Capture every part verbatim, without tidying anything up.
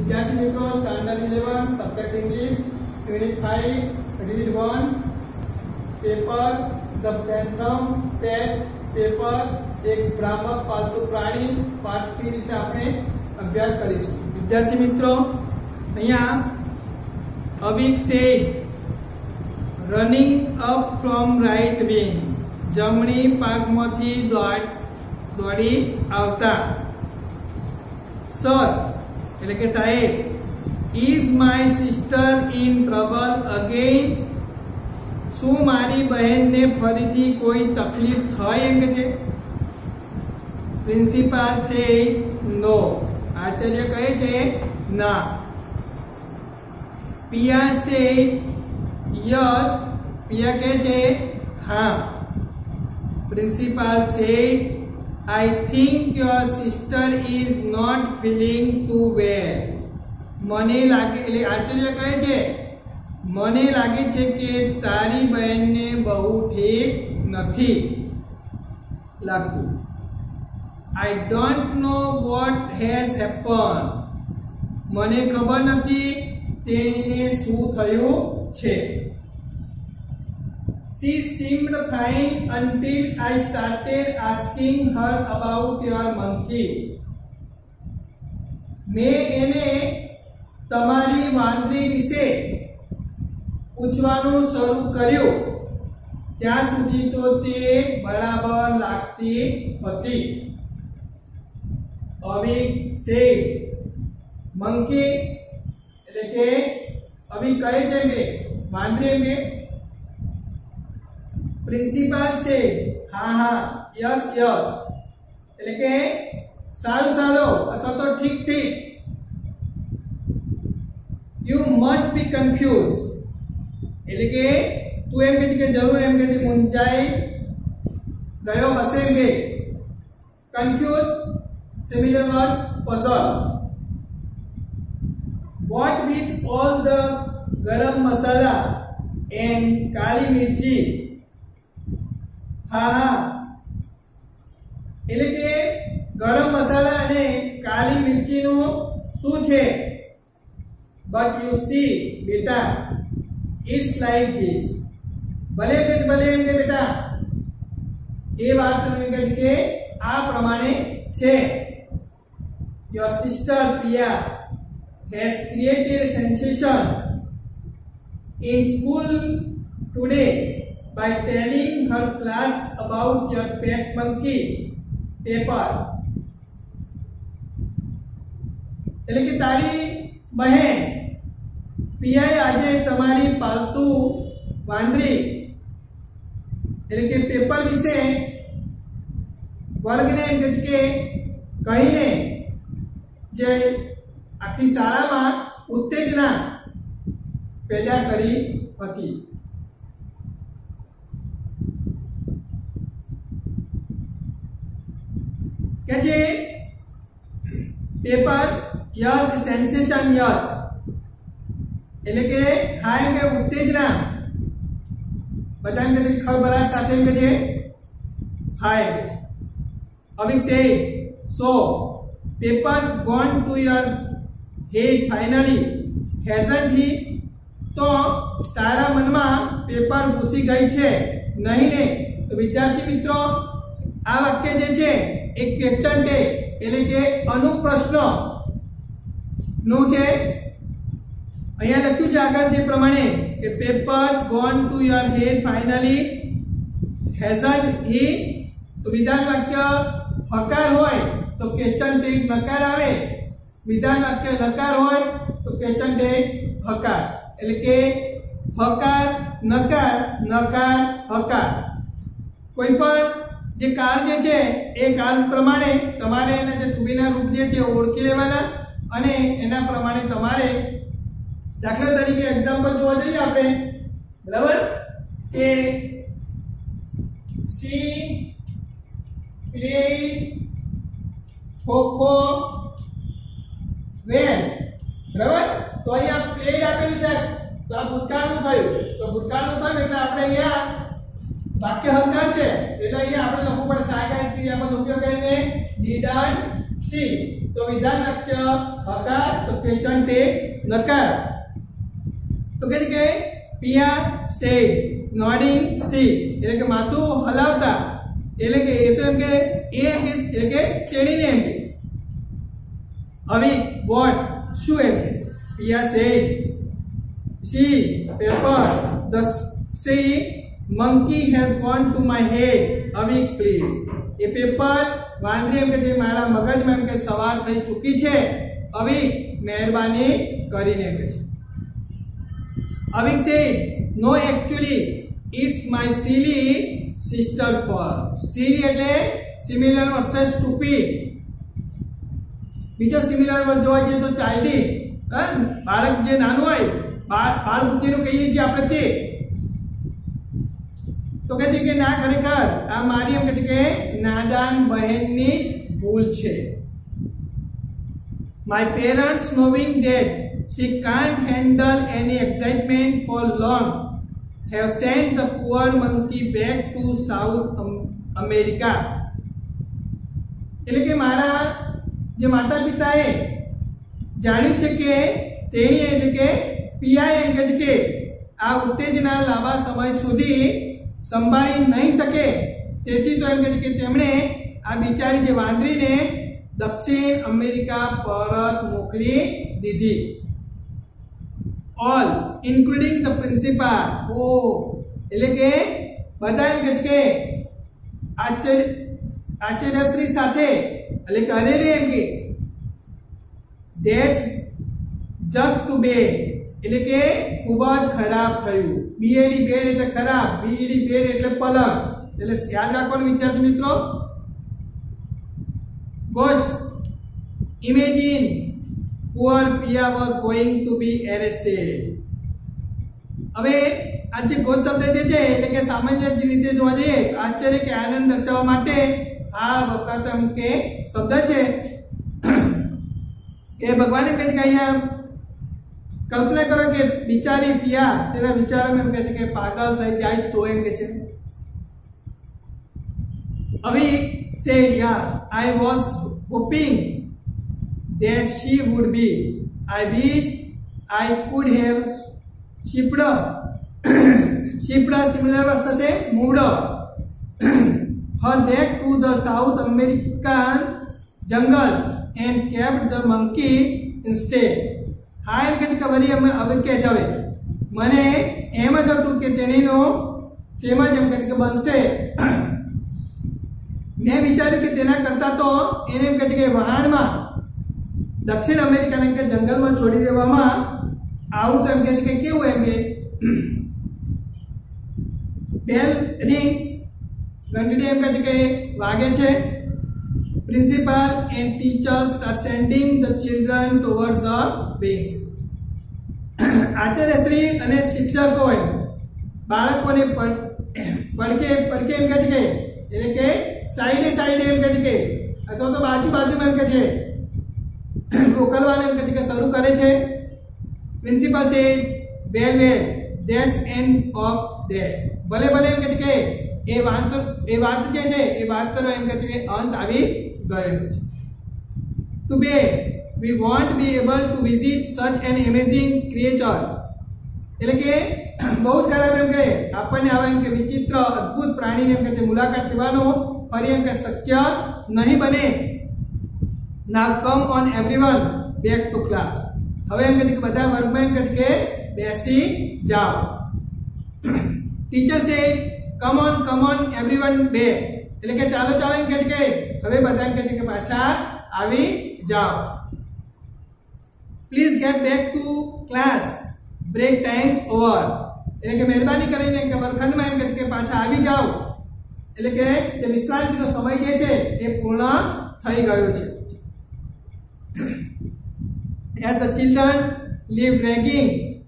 विद्यार्थी मित्रों, standard eleven subject English unit five read one paper the phantom pet paper एक भ्रामक पालतू प्राणी पार्ट थ्री विषय આપણે અભ્યાસ કરીશું। વિદ્યાર્થી મિત્રો, અહીંયા અભિક છે running up from right wing, જમણી પાગમાંથી દોડ દોડી આવતા। સર એટલે કે સાહેબ, is my sister in trouble again, શું મારી બહેનને ફરીથી કોઈ તકલીફ થઈ એમ કે છે? પ્રિન્સિપાલ છે નો, આચાર્ય કહે છે ના। પિયા છે યસ, પિયા કહે છે હા। પ્રિન્સિપાલ છે I think your sister is not feeling too well, મને લાગે એટલે આચાર્ય કહે છે મને લાગે છે કે તારી બહેનને બહુ ઠીક નથી લાગતું। I don't know what has happened, મને ખબર નથી તેને શું થયું છે। She seemed fine until I started asking her about your monkey, मैं એને તમારી વાંદરી વિશે પૂછવાનું શરૂ કર્યું ત્યાં સુધી તો તે બરાબર લાગતી હતી। અભિક છે મંકી એટલે કે અભિક કહે છે કે વાંદરી કે પ્રિન્સિપાલ છે હા હા યસ યસ એટલે કે સારું સારું અથવા તો ઠીક ઠીક। યુ મસ્ટ બી કન્ફ્યુઝ એટલે કે તું એમ કહે છે કે જરૂર એમ કહે છે મૂંઝાઈ ગયો હશે એમ કે confuse similar words puzzle। what with all the garam masala and kali mirchi, હા હા એટલે કે ગરમ મસાલા અને કાલી મિર્ચીનું શું છે? but you see બેટા, it's like this, ભલે કે ભલે એમ કે બેટા એ વાત એમ કે કે આ પ્રમાણે છે। your sister Priya has created a sensation in school today by telling her class about your pet monkey paper, એટલે કે તારી બહેન પિયાએ આજે તમારી પાલતુ વાંદરી એટલે કે પેપર વિશે વર્ગને એમ કે કે કહીને જે આખી શાળામાં ઉત્તેજના પેદા કરી હતી। કે જે પેપર યસ સેન્સેશન યસ એટલે કે હા એમ કે ઉત્તેજના બધા એમ કે ખળભળાટ સાથે એમ કે છે હા એમ કે અભિક છે so paper's gone to your head finally hasn't he, તો તારા મનમાં પેપર ઘૂસી ગઈ છે નહીં ને? તો વિદ્યાર્થી મિત્રો, આ વાક્ય જે છે એક ક્વેશ્ચન છે એટલે કે અનુપ્રશ્ન નું છે। અહીંયા લખ્યું છે આગળ જે પ્રમાણે કે paper's gone to your head finally hasn't he, તો વિધાન વાક્ય હકાર હોય તો ક્વેશ્ચન ટેગ નકાર આવે, વિધાન વાક્ય નકાર હોય તો ક્વેશ્ચન ટેગ હકાર, એટલે કે હકાર નકાર નકાર હકાર। કોઈ પણ જે કાળ જે છે એ કાળ પ્રમાણે તમારે એના જે તુબીના રૂપ જે છે ઓળખી લેવાના અને એના પ્રમાણે તમારે દાખલા તરીકે એક્ઝામ્પલ જોવા જઈએ આપણે, બરાબર, કે સી પ્લે ખોખો વેન, બરાબર। તો અહીંયા પ્લે આપેલું છે તો આ ભૂતકાળનું થયું, તો ભૂતકાળનું થયું એટલે આપણે અહીંયા વાક્ય હકાર છે એટલે અહીંયા આપણે લખવું પડે સહાયક ક્રિયાપદ ઉપયોગ કરીને ડીડ સી तो विधान वाक्य हकार तो क्वेश्चन टे नकार। तो कहते के पिया सेड नॉडिंग सी એટલે કે માથું હલાવતા એટલે કે એ તો એમ કે એ એટલે કે ચેડીને એમ કે હવે વોટ શું એમ કે Pia said see paper the see monkey has gone to my head હવે પ્લીઝ એ પેપર વાંદરી એમ કે જે મારા મગજમાં એમ કે સવાર થઈ ચૂકી છે હવે મહેરબાની કરીને કહે છે હવે છે no actually it's my silly sister for silly એટલે સિમિલર વર્સેસ સ્ટુપિડ બીજો સિમિલર વર્ડ જોવા જઈએ તો ચાઇલ્ડિશ બાળક જે નાનું હોય બાળ બુદ્ધિનું કહીએ છીએ આપણે તે તો કહે છે કે ના ખરેખર આ મારી એમ કહે છે કે નાદાન બહેનની ભૂલ છે my parents knowing that she can't handle any excitement for long have sent the poor monkey back to South America એટલે કે મારા જે માતા પિતાએ જાણ્યું છે કે તેણી એટલે કે પિયાએ એમ કહે છે કે આ ઉત્તેજના લાંબા સમય સુધી સંભાળી નહીં શકે તેથી તો એમ કહે છે કે તેમણે આ બિચારી જે વાંદરીને દક્ષિણ અમેરિકા પરત મોકલી દીધી all including the principal ઓ એટલે કે બધા એમ કહે છે કે આચાર્ય આચાર્યશ્રી સાથે એટલે કે અરે રે એમ કે that's just too bad એટલે કે ખૂબ જ ખરાબ થયું બીએડી બેડ એટલે ખરાબ બીડી બેડ એટલે પલંગ એટલે યાદ રાખવાનું વિદ્યાર્થી મિત્રો gosh imagine poor Pia was going to be arrested હવે આ જે ગોશ શબ્દ જે છે એટલે કે સામાન્ય રીતે જોવા જઈએ આશ્ચર્ય કે આનંદ દર્શાવવા માટે આ વપરાતો એમ કે શબ્દ છે કે ભગવાને કહે છે કે અહીંયા कल्पना करो कि बिचारी पिया तेरा विचार में कहते कि पागल થઈ જાય તો એમ કહે છે અભી say yeah I was hoping that she would be I wish I could have shipped shipped similar verse से moved her back to the South American jungles and kept the monkey instead હા એમ કે છે વળી હવે કે છે હવે મને એમ જ હતું કે તેણીનો તેમાં જ એમ કે છે કે બનશે મેં વિચાર્યું કે તેના કરતા તો એને એમ કે છે કે વહાણમાં દક્ષિણ અમેરિકાને કે જંગલમાં છોડી દેવામાં આવું તો એમ કે છે કે કેવું એમ કે બેલ રિંગ્સ ઘંટડી એમ કે છે કે વાગે છે Principal and teachers are sending the children towards the wings. આચાર્યશ્રી અને શિક્ષકો બાળકોને પડકે પડકે એમ કહે છે કે એટલે કે સાઈડે સાઈડે એમ કહે છે કે અથવા તો બાજુ બાજુમાં એમ કહે છે મોકલવાનું એમ કહે છે કે શરૂ કરે છે પ્રિન્સિપલ છે well well that's end of that ભલે ભલે એમ કહે છે કે એ વાત એ વાત જે છે એ વાત કરો એમ કહે છે કે અંત આવી ગયો છે today we won't be able to visit such an amazing creature એટલે કે બહુ જ ખરાબ એમ કે આપણને આવા એમ કે વિચિત્ર અદ્ભુત પ્રાણીની એમ કે મુલાકાત લેવાનો ફરી એમ કે શક્ય નહીં બને now come on everyone back to class હવે એમ કે બધા વર્ગમાં એમ કે બેસી જાઓ ટીચર સે come on come on everyone back એટલે કે ચાલો ચાલો એમ કે હવે બધા એમ કે કે પાછા આવી જાઓ please get back to class break time's over એટલે કે મહેરબાની કરીને કે વર્ગખંડમાં એમ કે પાછા આવી જાઓ એટલે કે જે વિશ્રાંતિનો સમય જે છે એ પૂર્ણ થઈ ગયો છે as the children leave dragging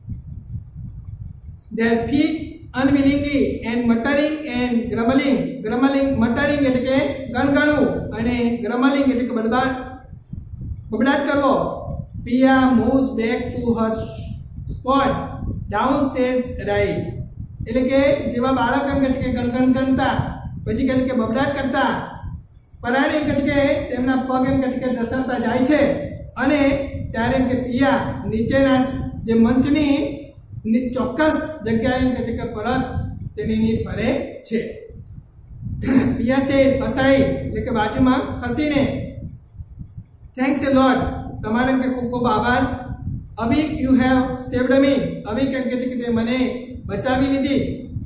their feet unwillingly and muttering and grumbling grumbling muttering એટલે કે ગણગણવું અને grumbling એટલે કે બડબાડ બબડાટ કરવો Pia moves back to her spot downstairs right એટલે કે જેવા બાળક એમ કહે છે કે ગણગણ કરતા પછી કહે છે કે બબડાટ કરતા પરાણે એમ કહે છે કે તેમના પગ એમ કહે છે કે દસમતા જાય છે અને ત્યારે એમ કે પિયા નીચેના જે મંચની ચોક્કસ જગ્યાએ એમ કહે છે કે પરત તેની ફરે છે. પિયા છે અસાઈ એટલે કે બાજુમાં ખસીને થેન્ક્સ એ લોટ, તમારે કે ખૂબ ખૂબ આભાર. અભી યુ હેવ સેવ્ડ મી, અભી કેમ કે છે કે તે મને બચાવી લીધી.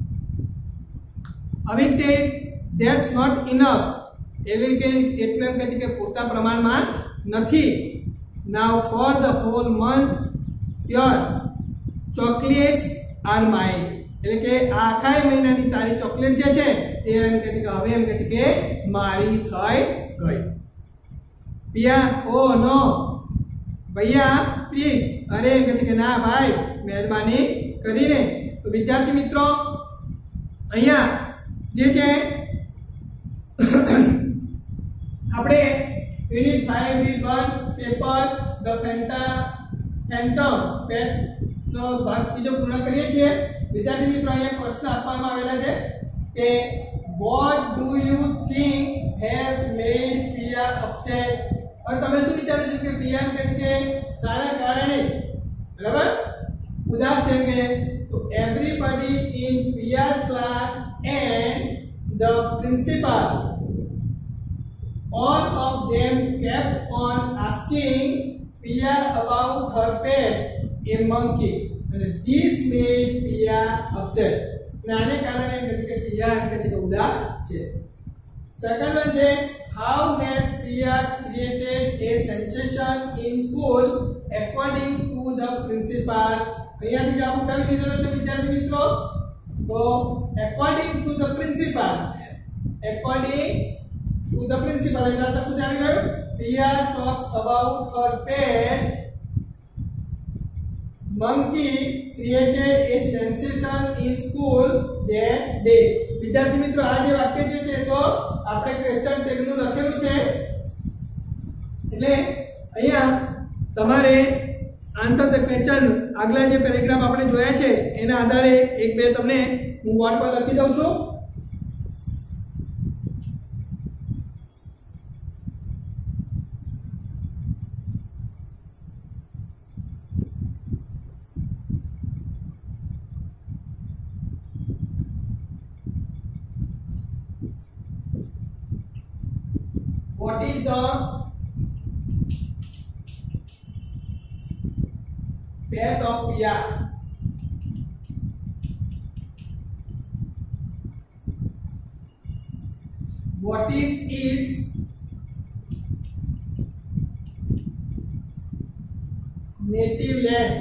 અભી છે ધેટ્સ નોટ ઇનફ, એટલે કે એટલે એમ કહે છે કે પૂરતા પ્રમાણમાં નથી. Now for the whole month your chocolates are mine, એટલે કે આખા મહિનાની તારી ચોકલેટ જે છે એ એમ કહે છે કે હવે એમ કહે છે કે મારી થઈ ગઈ. પિયા ઓ નો ભૈયા પ્લીઝ, અરે એમ કહે છે કે ના ભાઈ મહેરબાની કરીને. તો વિદ્યાર્થી મિત્રો અહીંયા જે છે આપણે unit five V one paper the Fanta phantom pet નો ભાગ સીધો પૂર્ણ કરીએ છીએ. વિદ્યાર્થી મિત્રો અહીંયા પ્રશ્ન આપવામાં આવેલા છે કે what do you think has made Pia upset. હવે તમે શું વિચારો છો કે પિયા કે કે સારા કારણે બરાબર ઉદાસ છે કે તો everybody in Pia's class and the principal all of them kept on asking Pia about her pet, a monkey, and this made Pia upset. નાને કારણે એમ કે પિયા એમ કે ઉદાસ છે. સેકન્ડ વન છે how has Pia created a sensation in school according to the principal. અહીંયાથી જવાબ ઉઠાવી દીધેલો છે વિદ્યાર્થી મિત્રો. તો according to the principal, according to the principal એટલે આપણે શું જાણી ગયું? Pia talks about her pet monkey created a sensation in school that day. વિદ્યાર્થી મિત્રો આ જે વાક્ય જે છે તો આપણે ક્વેશ્ચન ટેગ નું લખેલું છે એટલે અહીંયા તમારે આન્સર ધ ક્વેશ્ચન આગલા જે પેરેગ્રાફ આપણે જોયા છે એના આધારે એક બે તમને હું બોર્ડ પર લખી દઉં છું. What is the pet of Pia? What is its native land?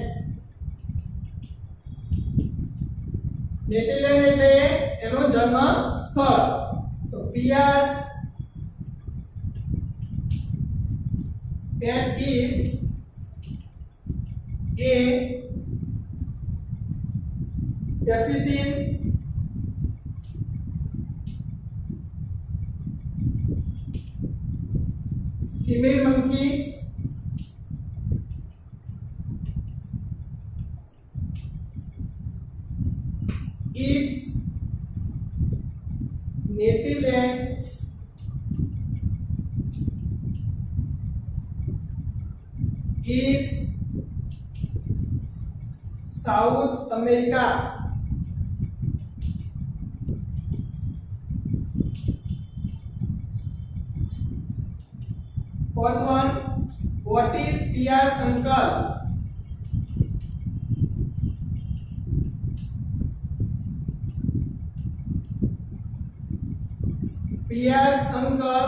Native land એટલે એનો જન્મ સ્થળ. તો Pia's pet is a deficient female monkey its native land is South America. Fourth one, what is Pia's uncle? Pia's uncle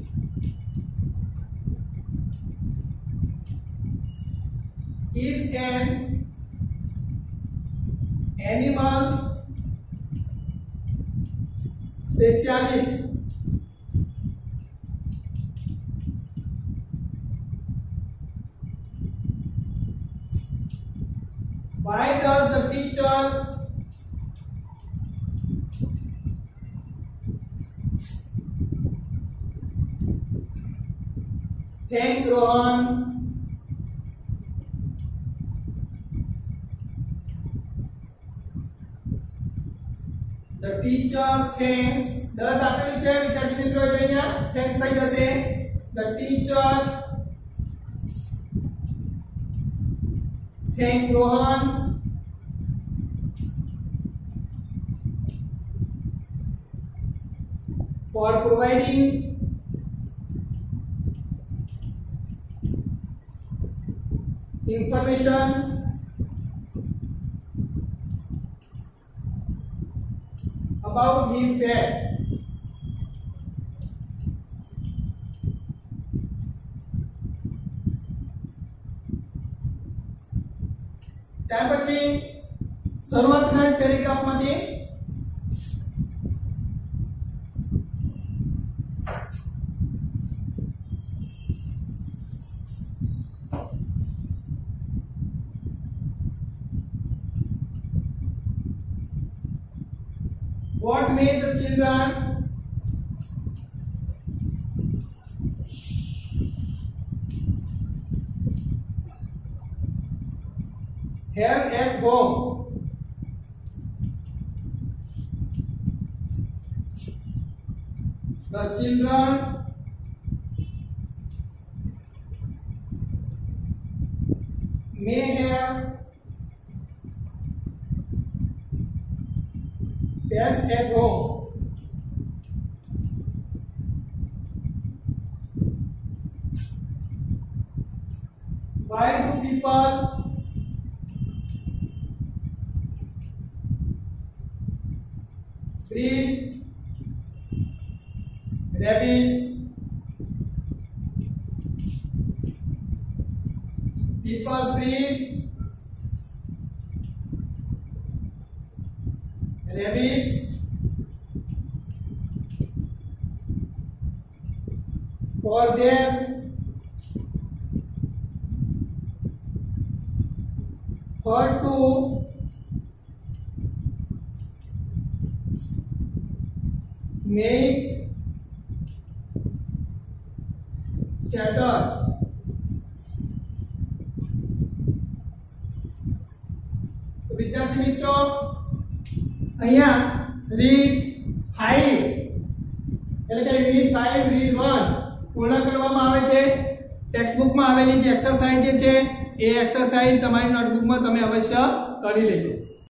is an animal specialist. Why does the teacher thank Rohan the teacher thanks દસ આપેલી છે વિદ્યાર્થી મિત્રો એટલે અહીંયા thanks થઈ જશે the teacher thanks Rohan for providing information about his pet. ત્યાર પછી શરૂઆતના પેરેગ્રાફમાંથી What made the children have at home? The children may have pets at home. Why do people breed rabbits? People breed rabbits for their for to make shelters. तो विद्यार्थी मित्रों અહીંયા read five એટલે કે read five read one પૂર્ણ કરવામાં આવે છે ટેક્સ્ટ બુકમાં આવેલી જે એક્સરસાઇઝ છે એ એક્સરસાઇઝ તમારી નોટબુકમાં તમે અવશ્ય કરી લેજો।